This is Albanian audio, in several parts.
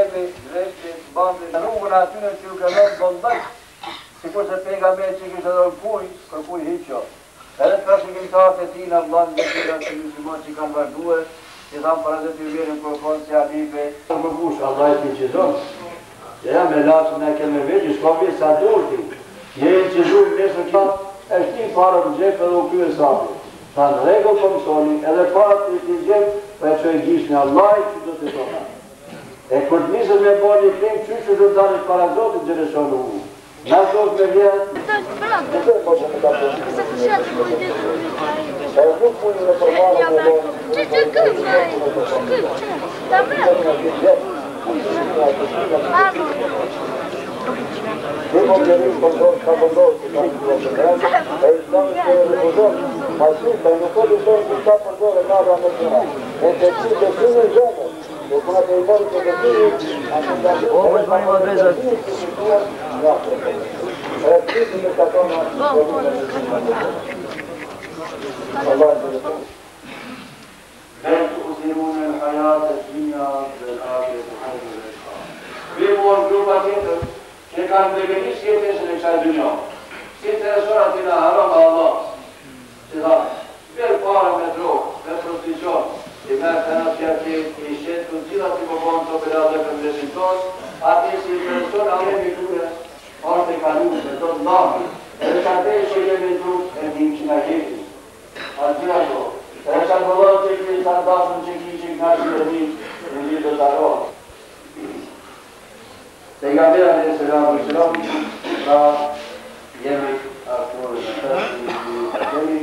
jemi drejtit, bandit, rrugën atyre që ju kërën bëndaj, si kurse pejgamberi që kishtë edhe kërkuj hiqo. Edhe të shikimtarët e tina, vllanë dhe tira që muslimat që kanë vazhduar, që thamë për edhe të vjerin kërkon si alive. Më bush, Allah e të qizon. Ja, me lasën e keme veqë, s'ka vje sa durti. Je e qizur nesër kja, e shti parë në gjepë edhe u kjue sabi. Ta në regull për mësoni, edhe parë të të gjepë, për që e gjishë në Allah që do të tona. E kërë të njësër me bo një krim, që do të danit para Zotit Gjeresonu u. Në zotë me vjetë, në të poqë në të poqë. E nuk punë në përmarë në do. Që Dimo kjerim përdojnë ka përdojnë që ka përdojnë, e islami që e rëpërdojnë, masuta, nuk o dërdojnë që ka përdojnë e nada me tëra. E të që të synë në zhëmë, e kuna të i mori të të synë, a në nga të që kanë begenisht jetës në kësaj dynja. Si interesor atina haram Allah. Që tha, për para me drogë, për prosticion, i merë të në tjerti, i shetë, të gjitha të përbonë të operatë dhe këndresin tonë, ati si interesor alemi kure, orë të kalumë, të të ndami, edhe që atë që jemi të e dim që nga jeti. Atë gjitha do. Edhe që atë vëllon që këti të ndasën që ki që nga që në një të të arronë. Pejgamberi alayhi salatu wassalam pra jemi aktorë në të kemi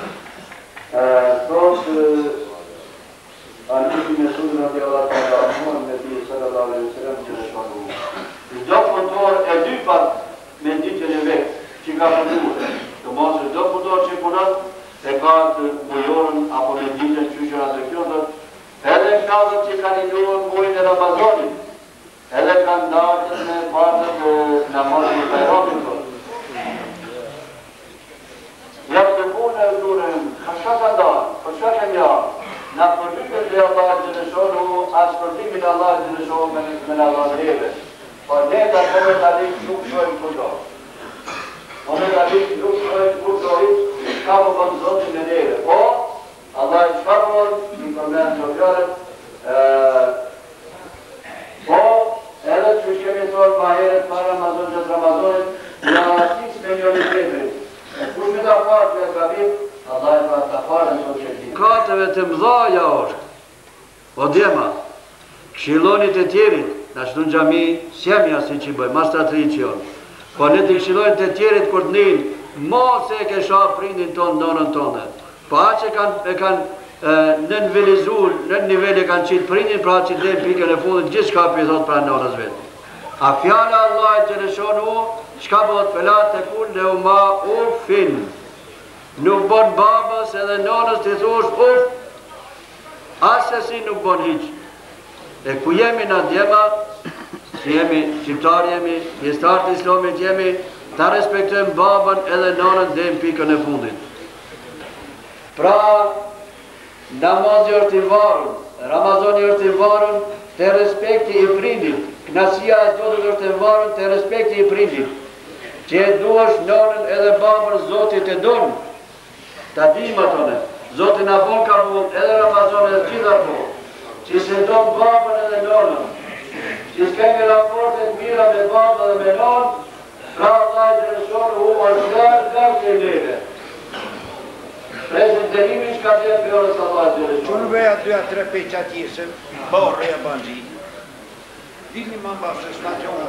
thotë Anëti me sudën e Allah ta'ala në Nabi sallallahu alaihi wasallam që në shpanu. Do punëtor e dy pat me ditën e vetë që ka punur. Të mosë do punëtor që punat e ka të bujorën apo me ditën qyshëra të kjotët edhe kazët që ka një mujnë e Ramazanit. Edhe kanë dartën me partët e namazën e Bajramit të. Jam të punë e dhurëm, për shka ka darë, për shka ke mjarë, në përdypën dhe Allah Gjeresonu, asë përdimin Allah Gjeresonu me në Allah dheve. Por ne të kome të alikë nuk shojnë këto. Kome të alikë nuk shojnë këto hiç, ka më bëndë zotin në dheve. Po, Allah i shka përën, në përmenë të fjallët, po, edhe që kemi thorë ma heret para Ramazon që të Ramazonit, në asisë me njëri tjetërit. E kur me të farë të gabim, Allah e pra të farë në të qëti. Katëve të mdhaja është, o djema, këshilonit e tjerit, në që në gjami, s'jemi asin që i bëjmë, mas të atëri që jonë. Po ne të këshilonit e tjerit kur të njën, mos e ke shah prindin tonë, nonën tonë. Po a që kanë në nivellizur, në nivelli kanë qitë prindin, pra që të dhe pikën e fundit, gjithë shka për i thotë pra nonës vetë. A fjala Allah e Gjereshonu, shka bëhet felat të kun le uma ufin. Nuk bon babës edhe nonës të thush uf, asesi nuk bon hiq. E ku jemi në djema, si jemi, qiptar jemi, pjestar të islamit jemi, ta respektojmë babën edhe nonën dhe në pikën e fundit. Pra, namazi është i varun, Ramazani është i varun të respekti i prindit, knasia e Zotit është i varun të respekti i prindit, që e duash nonën edhe babën Zotit e donë, ta dim atone, Zotin a bon ka mund edhe Ramazani edhe gjitha po, që se donë babën edhe nonën, që s'kemi raportet mira me babën dhe me nonë, pra Allah e Gjeresonu hu është gërë të i leve. Prezën të nimi që ka të e pjorës Allah e Gjeresonu. Që në veja 2-3 peqa tjesëm, borë e banzi, dini ma basë stacionë.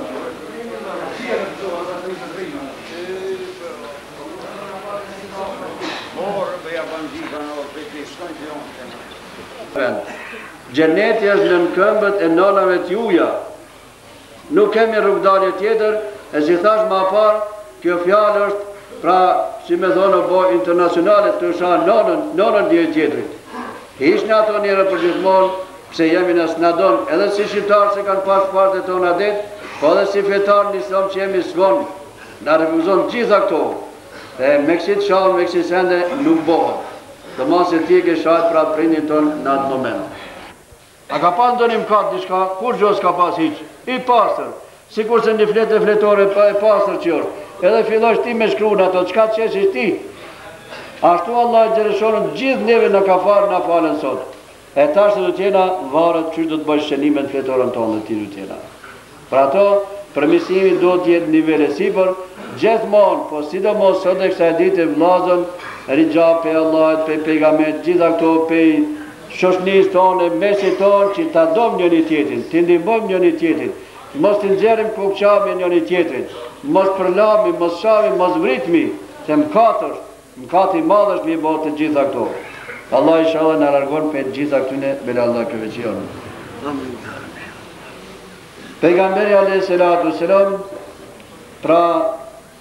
Borë veja banzi, kanë orë peti, s'kojnë të jonë. Gjeneti është në këmbët e nonave t'juja. Nuk kemi rrugdalje tjetër, e si thash ma parë, kjo fjallë është, pra, si me thonë o boj internacionalit të shanë nonën dje tjetërit. Ishtë në ato njëre për gjithmonë, pse jemi në snadon, edhe si shqiptarë se kanë pas parte tona ditë, po edhe si fetarë një islam që jemi s'vonë, në refuzon gjitha këto. Dhe me kësit shanë, me kësit sende, nuk bohë. Dhe mos e ti ke shajt pra prindin tonë në atë moment. A ka pas ndonjë mkat diçka, kur gjos ka pas hiç. I pastër. Sikur se një fletë fletore e pastër që është. Edhe fillosh ti me shkruan ato, çka çeshish ti. Ashtu Allah xhereshon gjithë neve na ka falë, na falën sot. E tash do të jena varet çu do të bësh shënimet fletorën tonë ti do të jena. Për ato përmirësimi do të jetë nivele sipër, gjithmonë, po sidomos sot e kësaj dite vllazën rigja pe Allahut, pe pejgamberit, gjitha këto pe shoshnis tonë, mesit tonë, që ta dom njëri tjetrin, të ndihmojmë njëri tjetrin, mos të nxjerrim kokça me njëri tjetrin, mos përlami, mos shami, mos vritmi, se mkati madh është mi bërë të gjitha këto. Allah inshallah na largon pe gjitha këtyne bela Allah këveçion. Amin. Pejgamberi alayhis salatu wassalam pra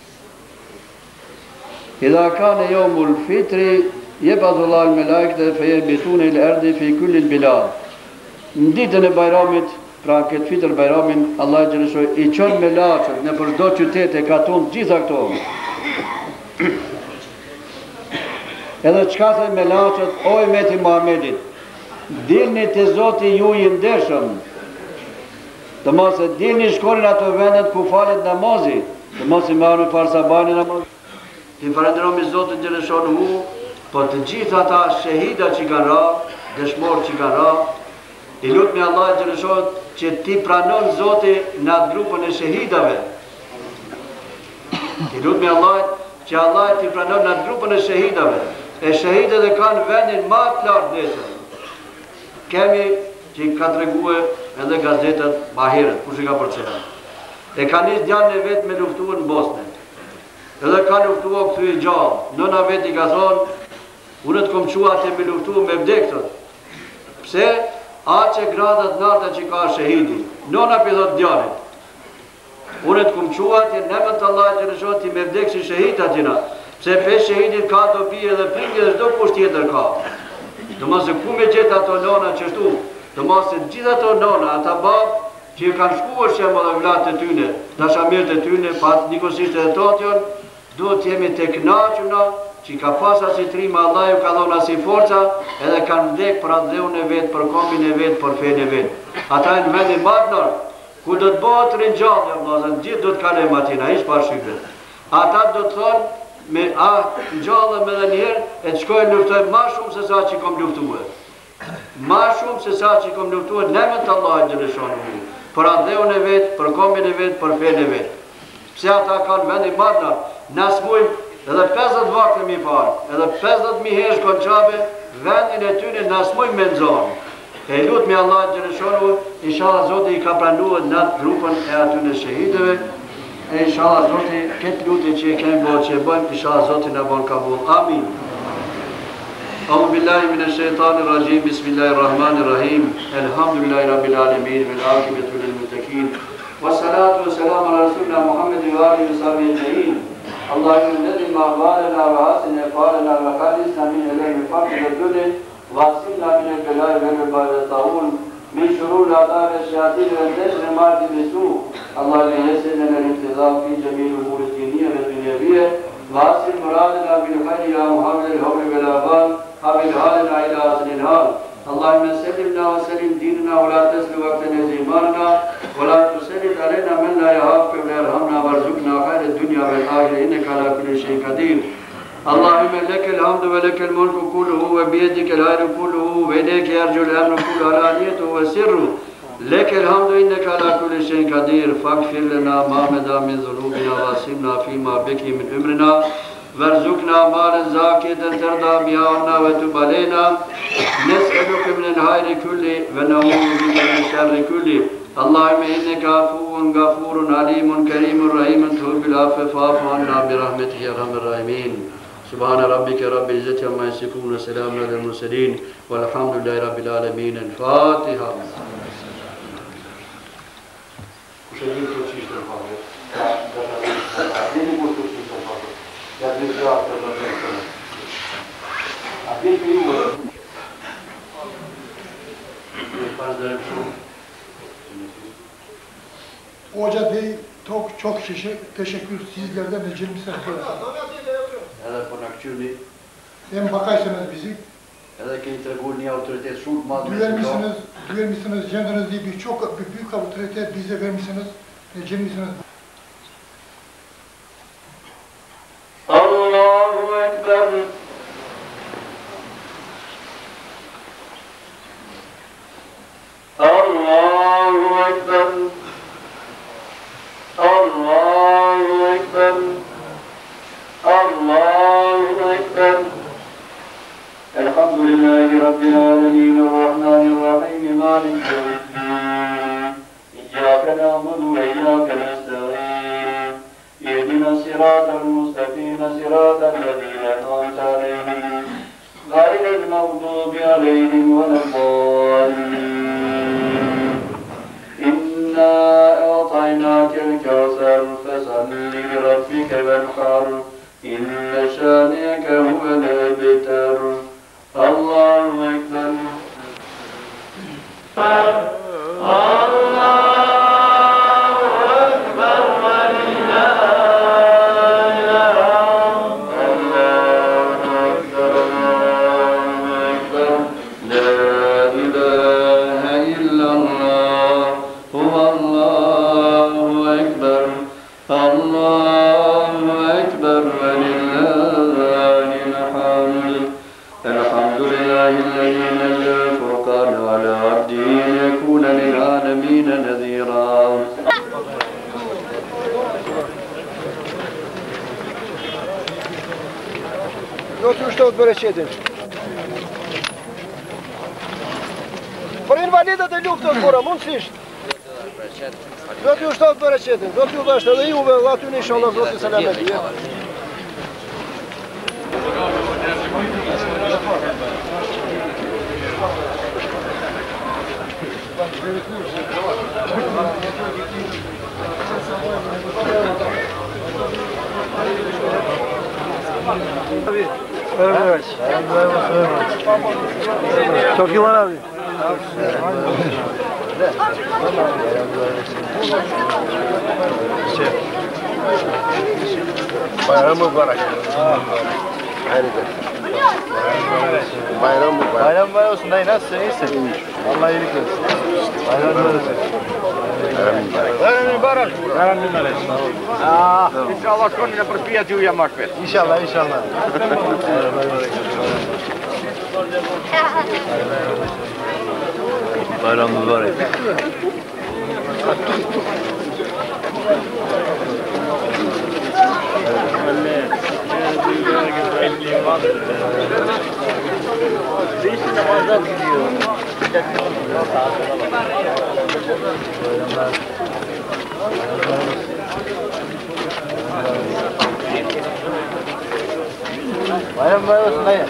إذا كان يوم الفطر يبعث الله الملائكة فيهبطون إلى الأرض في كل البلاد. Në ditën e Bajramit, pra këtë fitër Bajramin, Allah xhaleshoj I çon me laçet në për çdo qytet e ka tonë gjitha këto. Edhe çka thënë me laçet, o ummeti Muhamedit, dilni te Zoti ju I ndershëm. Domosë dilni shkonin ato vendet ku falet namazi, domosë marrni farsabani namaz. Ti falenderojmë Zotin xhaleshon hu, po të gjithë ata shahida që kanë ra, dëshmorë që kanë ra, I lutmi Allah xhaleshon që ti pranon Zoti në atë grupën e shahidave. Ti lutmi Allah që Allah ti pranon në atë grupën e shahidave. E shahidat e kanë vendin më të lartë nesër. Kemi që ka treguar edhe gazetat më herët, kush I ka përcjellë. E ka nis djalin e vet me luftuar në Bosnë. Edhe ka luftuar këtu I gjallë. Nëna vet I ka thonë, unë të kom qua të me luftu me vdektët. Pse? Aqe gradat narta që ka shahidi. Nëna për dhëtë djalit. Unë të kom qua të nemët Allah xhaleshon ti me vdek si shahid atina. Pse pe shahidit ka dobi edhe prindje dhe çdo kusht tjetër ka. Domosë ku me gjet ato nëna qështu. Domosë gjithë ato nëna, ata babë që kanë shkuar shembull e vlatë të tyne, dashamirët e tyne, pa nikosisht edhe totion, duhet jemi të kënaqura që ka pas asi trima Allah ju ka dhënë asi forca, edhe kanë vdek për atë dheun e vet, për kombin e vet, për fenë e vet. Ata në vendin më të lartë, ku do të bëhet ringjallje vëllazër, gjithë do të kalojmë atina, hiç pa shqyrje. Ata do të thonë me ngjallëm edhe një herë e të shkojnë luftojnë më shumë se sa që kom luftuar. Më shumë se sa që kom luftuar nemët Allah xhaleshon hu. Për atë dheun e vet, për kombin e vet, për fenë e vet. Pse ata kanë vendin më të lartë, na smujmë edhe 50 vakte mi falë, edhe 50.000 herë shkon qabe, vendin e tyne na smujmë me nxorë. E lutmi Allah xhaleshon hu, inshallah Zoti I ka pranuar në atë grupën e atyne shahidëve, e inshallah Zoti këtë lutje që e kemi bërë që e bëjmë, inshallah Zoti na bën kabul. Amin. أعوذ بالله من الشيطان الرجيم بسم الله الرحمن الرحيم الحمد لله رب العالمين والعاقبة للمتقين والصلاة والسلام على رسولنا محمد وآله وصحبه أجمعين اللهم نزل أعمالنا وحسن أفعالنا وخلصنا من إليه فقد الدنيا واغسلنا من البلاء والوباء والطاعون من شرور الأعداء والشياطين والنشر المارد بالسوء اللهم يسر لنا الانتظام في جميع الأمور الدينية والدنيوية واصل مرادنا بالخير يا محمد الهول والآبان حبل حالنا إلى أصل الحال اللهم سلمنا وسلم ديننا ولا تسلم وقتنا زيماننا ولا تسلط علينا من لا يهابك ولا يرحمنا وارزقنا خير الدنيا والآخرة إنك على كل شيء قدير اللهم لك الحمد ولك الملك كله وبيدك الخير كله وإليك يرجو الأمر كله علانيته وسره لك الحمد إنك على كل شيء قدير فاغفر لنا ما مضى من ذنوبنا واسمنا فيما بقي من عمرنا وارزقنا مالا زاكيا ترضى بها عنا وتب علينا نسألك من الخير كله ونعوذ بك من الشر كله اللهم إنك عفو غفور عليم كريم رحيم تحب العفو فاعف عنا برحمتك يا أرحم الراحمين سبحان ربك رب العزة عما يصفون وسلام على المرسلين والحمد لله رب العالمين الفاتحة Hoca Bey çok teşekkür sizlerden ve 20 sene sonra. Edhe po na kçyni. Hem bakaysınız bizi edhe keni treguar një autoritet shumë të madh. Güvenmişsiniz, kendiniz diye çok büyük otorite bize vermişsiniz. Cenmisiniz. Allahu Ekber. Allahu Ekber. Allahu Ekber. Allahu Ekber. Elhamdülillahi Rabbil alemin. Errahmanirrahim. Malik yevmiddin. İyyâke na'budu ve iyyâke nesta'in. اهدنا الصراط المستقيم صراط الذين أنعمت عليهم غير المغضوب عليهم ولا الضالين إنا أعطيناك الكوثر فصل لربك وانحر إن شانئك هو الأبتر الله أكبر Do t'ju shtot bereqetin. Për invalidat e luftës, mora, mundësisht. Do t'ju shtot bereqetin, do t'ju dhashtë edhe juve, dhe aty në inshallah, Zoti selameti. Evet. Çok iyi var abi. Bayram mübarek. Bayram mübarek. Bayram mübarek olsun dayı, nasılsın, iyisin? Allah iyilik versin. Bayram mübarek olsun. Bayram mübarek. Bayram mübarek. İnşallah konuyla përpijat ju jam akpet. İnşallah, inşallah. Bayram mübarek. Değişik namazlar gidiyor. Bayram mübarek olsun dayı.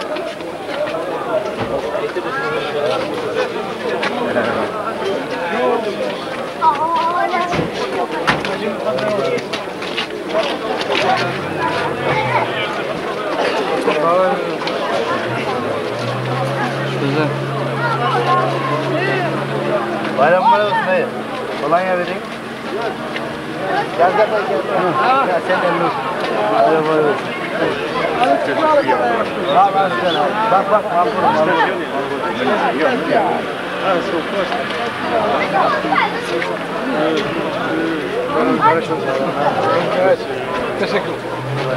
Güzel. Bayram mübarek olsun dayı. Kolonya vereyim. Gel gel gel. Ya sen de elini olsun. Bayram mübarek olsun. Bak bak. Evet. Teşekkür ederim.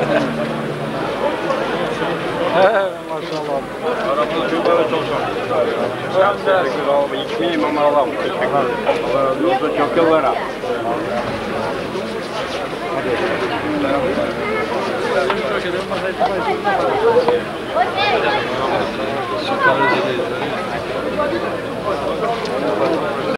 Maşallah. Arabada çok böyle çalışan. Teşekkür abi. İçmeyeyim ama Allah'ım. Teşekkür ederim. Allah çok yıllara. Hadi.